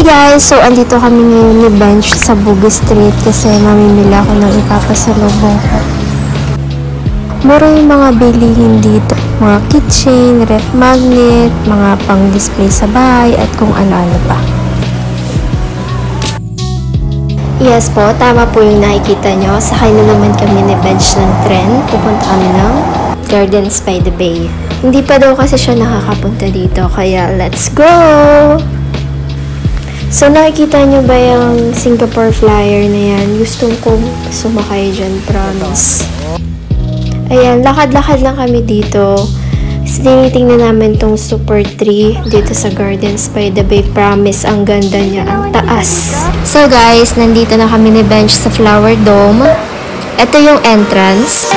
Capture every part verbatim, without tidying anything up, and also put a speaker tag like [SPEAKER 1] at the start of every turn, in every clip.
[SPEAKER 1] guys! So, andito kami ngayon ni Bench sa Bugis Street kasi mamimili ako ng ipapasalubong ko. Mura yung mga bilihin dito. Mga kitchen, ref magnet, mga pang-display sa bahay, at kung ano-ano pa. Yes po, tama po yung nakikita nyo. Sakay na naman kami ni Bench ng tren. Pupunta kami ng Gardens by the Bay. Hindi pa daw kasi siya nakakapunta dito, kaya let's go! So, nakikita nyo ba yung Singapore flyer na yan? Gusto kong sumakay dyan, promise. Ayan, lakad-lakad lang kami dito. Tinitingnan namin tong Supertree dito sa Gardens by the Bay. Promise, ang ganda niya, ang taas. So guys, nandito na kami ni Bench sa Flower Dome. Ito yung entrance.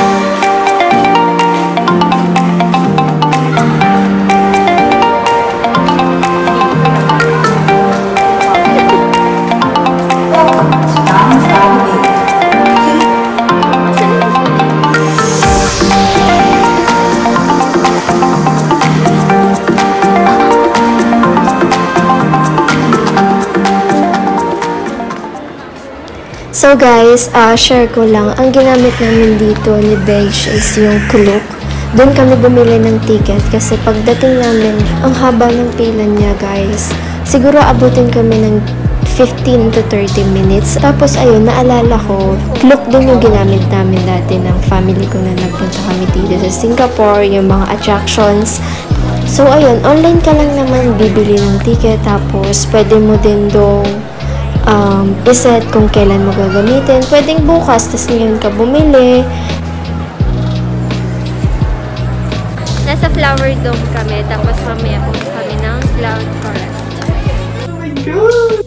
[SPEAKER 1] So guys, uh, share ko lang, ang ginamit namin dito ni Bench is yung clock. Doon kami bumili ng ticket kasi pagdating namin, ang haba ng pila niya guys. Siguro abutin kami ng fifteen to thirty minutes. Tapos ayun, naalala ko, clock din yung ginamit namin dati ng family ko na nagpunta kami dito sa Singapore, yung mga attractions. So ayun, online ka lang naman bibili ng ticket, tapos pwede mo din dong Um, iset kung kailan mo gagamitin. Pwedeng bukas, tas ngayon ka bumili. Nasa Flower Dome kami, tapos mamaya pumunta kami ng Cloud Forest. Oh my God!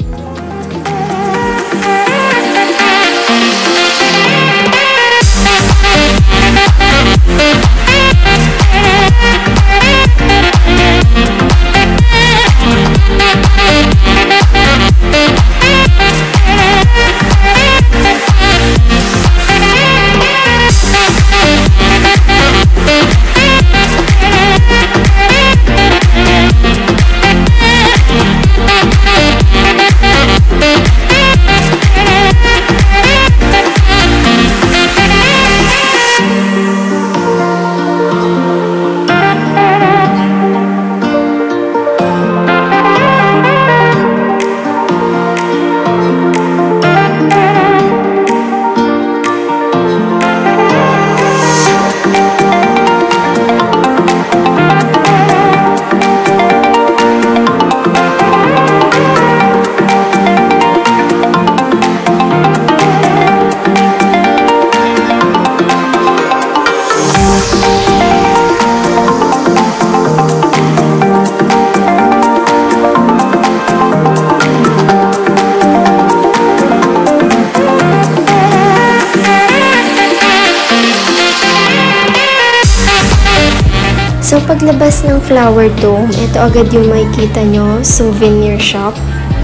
[SPEAKER 1] So, paglabas ng Flower Dome, ito agad yung makikita nyo, souvenir shop.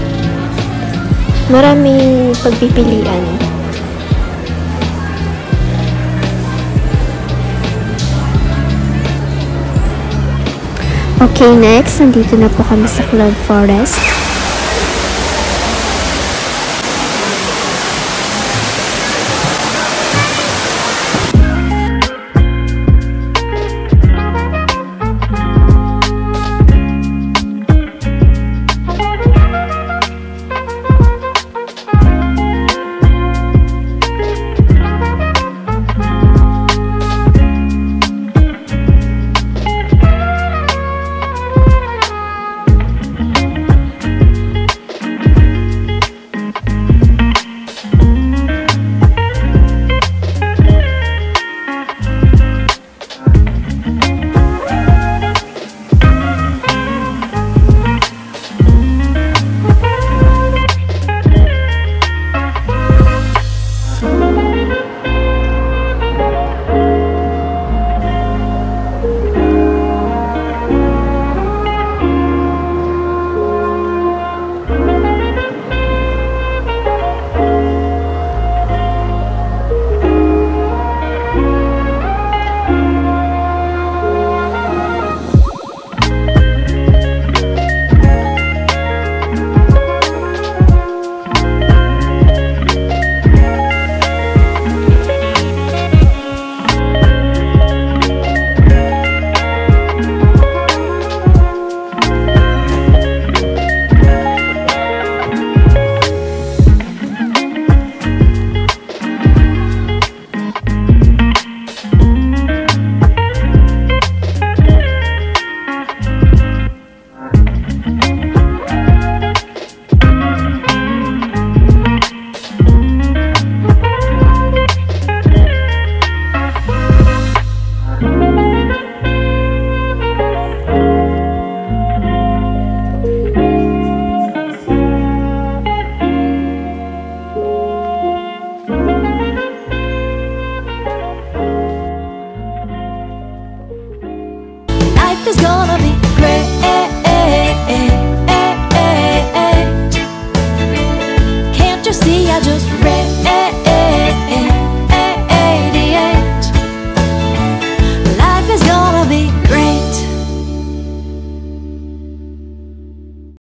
[SPEAKER 1] Maraming pagpipilian. Okay, next, nandito na po kami sa Cloud Forest.